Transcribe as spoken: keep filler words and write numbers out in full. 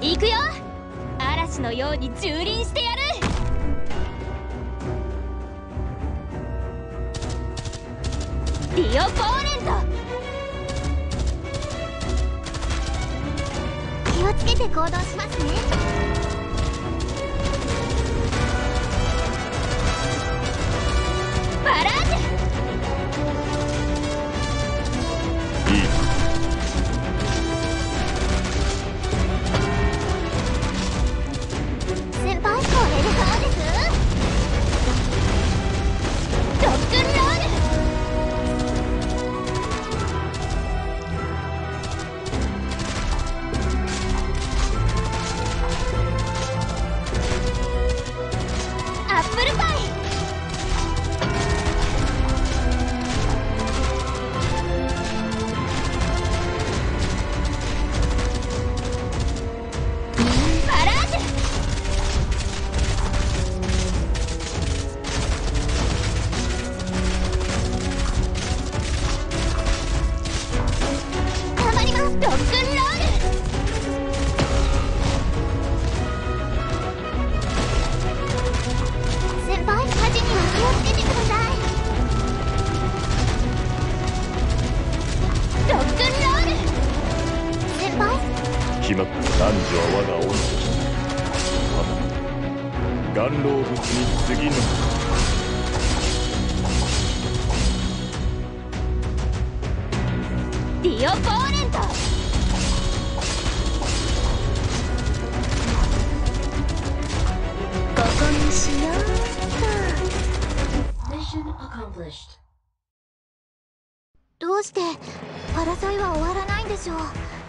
行くよ。嵐のように蹂躙してやる。ディオ・ボーレント。 気をつけて行動しますね。 バラージュ。 いい。 先輩、これでどうです？ ロックンロール。アップルパイ。バラージュ。 頑張ります。 ロックンロール。 先輩、火事には気をつけてください。 ロックンロール。 先輩、 決まった。男女は我が恩師。はっ。岩老物に次ぐ。 ディオ・ボーレント。 ここにしようっと。どうして争いは終わらないんでしょう。